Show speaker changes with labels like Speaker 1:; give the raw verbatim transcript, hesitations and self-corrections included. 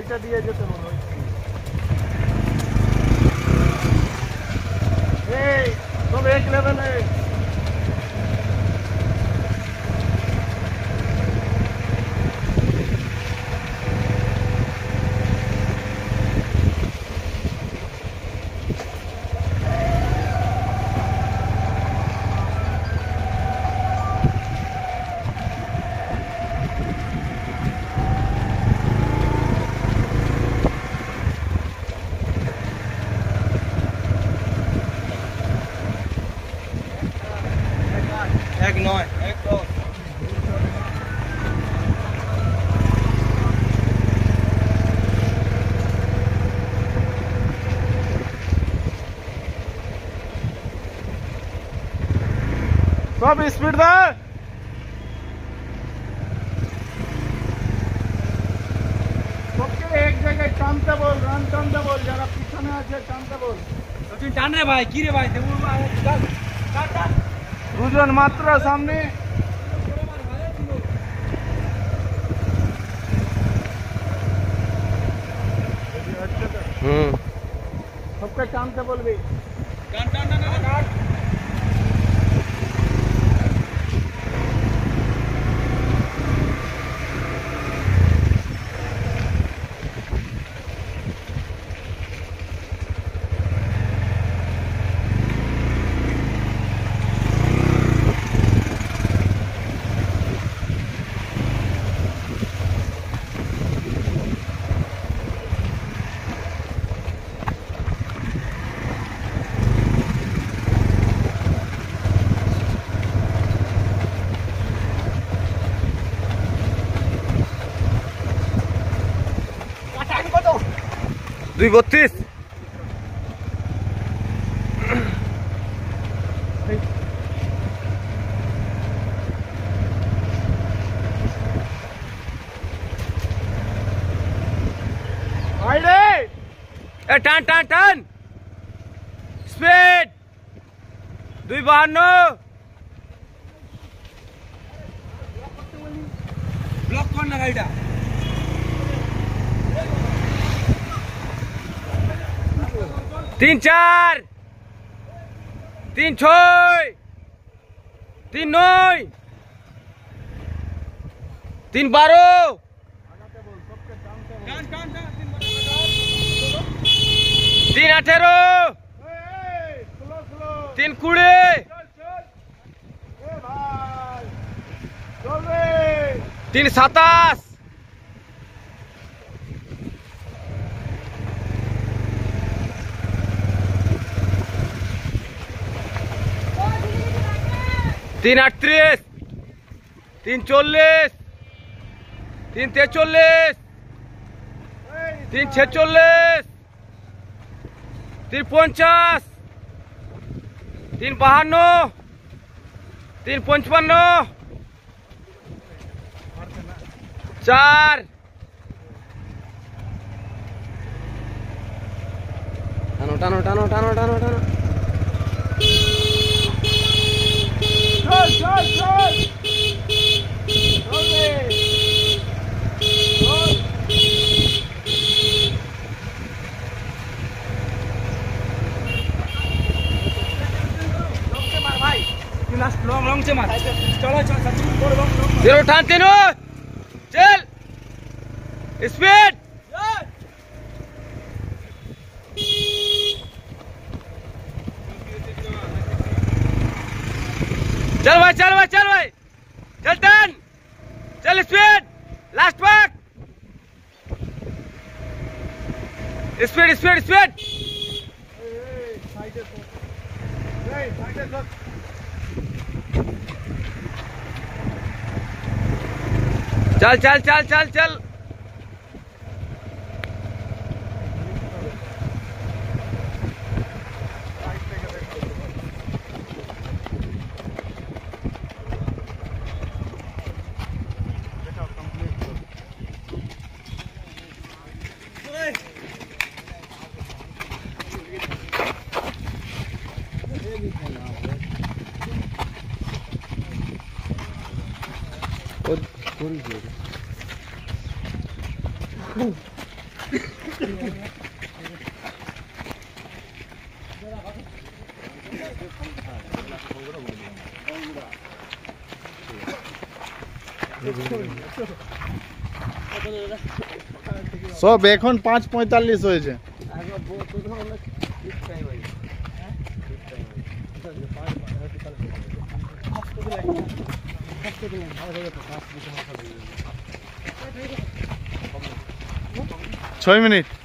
Speaker 1: ওইটা দিয়ে যেতে বলো। এই সব এক লেভেলে।
Speaker 2: एक नॉय एक दो
Speaker 1: सब स्पीड दे। सबके एक जगह टानते बोल, रन टानते बोल, जरा पीछे আছে টানতে বল।
Speaker 2: सचिन टान रे भाई की रे भाई देबो चल टान टान
Speaker 1: দুজন মাত্র সামনে।
Speaker 2: হুম
Speaker 1: सबके टानते बोलबी।
Speaker 2: टान टान टान टान
Speaker 3: দুই বত্রিশ টান টান টান স্পিড দুই বাহান্ন
Speaker 2: ব্লক কর না গাড়িটা
Speaker 3: তিন চার তিন ছয় তিন নয় তিন বারো
Speaker 2: টান টান টান
Speaker 3: তিন আঠেরো তিন কুড়ি তিন সাতাশ তিন আটত্রিশ তিন চল্লিশ তিন তেচল্লিশ তিন ছেচল্লিশ তিন পঞ্চাশ তিন বাহান্ন তিন পঞ্চান্ন চার টানো টানো টানো টানো টানো টানো
Speaker 1: চল চল চল
Speaker 2: लॉन्ग लॉन्ग से मार चलो चलो सचिन बोल लॉन्ग लॉन्ग
Speaker 3: जीरो ठान तीनों चल स्पीड चल भाई चल भाई चल भाई चल टर्न चल speed last back speed speed speed चल चल चल चल चल
Speaker 1: সব এখন পাঁচ পঁয়তাল্লিশ হয়েছে। ছয় মিনিট।